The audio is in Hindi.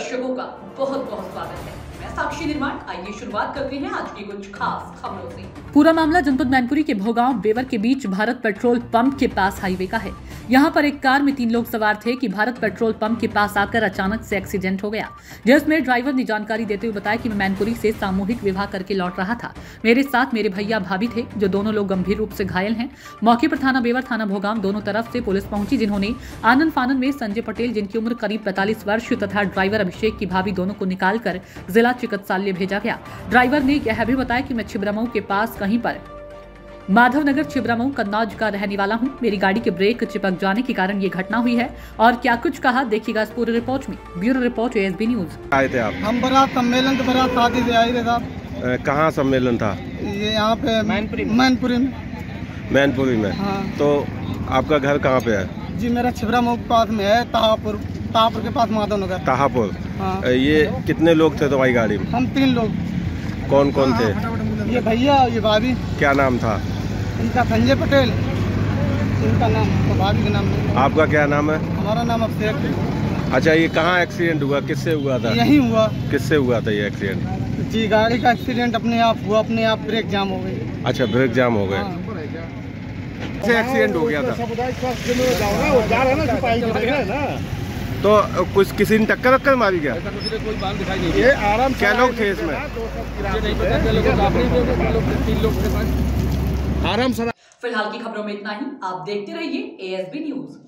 दर्शकों का बहुत बहुत स्वागत है। मैं साक्षी निर्माण। आइए शुरुआत करते हैं आज की कुछ खास खबरों से। पूरा मामला जनपद मैनपुरी के भोगांव बेवर के बीच भारत पेट्रोल पंप के पास हाईवे का है। यहाँ पर एक कार में 3 लोग सवार थे कि भारत पेट्रोल पंप के पास आकर अचानक से एक्सीडेंट हो गया, जिसमें ड्राइवर ने जानकारी देते हुए बताया कि मैं मैनपुरी से सामूहिक विवाह करके लौट रहा था। मेरे साथ मेरे भैया भाभी थे, जो दोनों लोग गंभीर रूप से घायल हैं। मौके पर थाना बेवर, थाना भोगांव दोनों तरफ से पुलिस पहुंची, जिन्होंने आनंद फानन में संजय पटेल, जिनकी उम्र करीब 45 वर्ष, तथा ड्राइवर अभिषेक की भाभी दोनों को निकालकर जिला चिकित्सालय भेजा गया। ड्राइवर ने यह भी बताया कि मैं छिबरामऊ के पास कहीं पर माधवनगर छिबरामऊ कन्नौज का रहने वाला हूं। मेरी गाड़ी के ब्रेक चिपक जाने के कारण ये घटना हुई है। और क्या कुछ कहा देखिएगा इस पूरे रिपोर्ट में। Bureau report ASB news. आए थे आप? हम बारात सम्मेलन के बारात शादी से आए थे साहब। कहाँ सम्मेलन था? ये यहाँ पे मैनपुरी में। मैनपुरी में। हाँ। तो आपका घर कहाँ पे है? जी मेरा छिबरामऊ के पास में है, ताहापुर के पास माधवनगर। ताहापुर। हाँ। ये कितने लोग थे तुम्हारी गाड़ी में? हम 3 लोग। कौन कौन थे? ये भैया, ये भाभी। क्या नाम था? इनका संजय पटेल, इनका नाम, तो भाभी का नाम नहीं। आपका क्या नाम है? हमारा नाम अभिषेक। अच्छा, ये कहाँ एक्सीडेंट हुआ, किससे हुआ था? यही हुआ। किससे हुआ था ये एक्सीडेंट? जी गाड़ी का एक्सीडेंट अपने आप हुआ, अपने आप ब्रेक जाम हो गई। अच्छा, ब्रेक जाम हो गए। हाँ। कैसे एक्सीडेंट हो गया था? तो कुछ किसी ने टक्कर मारी क्या? ये आराम क्या लोग थे इसमें? आराम से। फिलहाल की खबरों में इतना ही। आप देखते रहिए ASB न्यूज।